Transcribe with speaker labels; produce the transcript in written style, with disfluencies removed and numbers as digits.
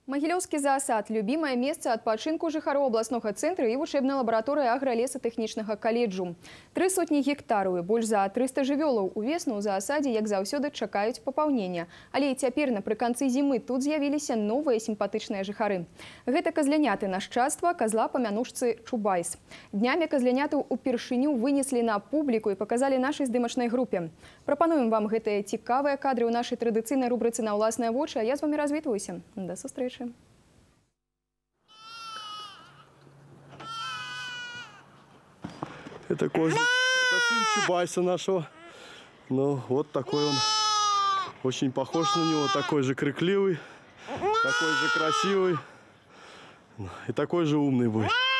Speaker 1: Магілёўскі заасад – любимое место адпачынку жыхароў областного центра и вучэбная лабаратория агролесатэхнічнага каледжу. 3 сотні гектараў і больш за 300 жывёлаў увесну ў заасадзе, як заўсёды, чакаюць папаўнення. Але і цяпер напрыканцы зімы тут з'явіліся новыя сімпатычныя жыхары. Гэта казляняты нашчадства казла па мянушцы Чубайс. Днямі казлянятаў упершыню вынеслі на публіку і паказалі нашай здымачнай групе. Прапануем вам гэтыя цікавыя кадры ў нашай традыцыйнай рубрыцы «На ўласныя вочы», а я з вами развітваюся. До сустрэчы.
Speaker 2: Это козлик, это сын Чубайса нашего. Ну, вот такой он. Очень похож на него, такой же крикливый, такой же красивый и такой же умный будет.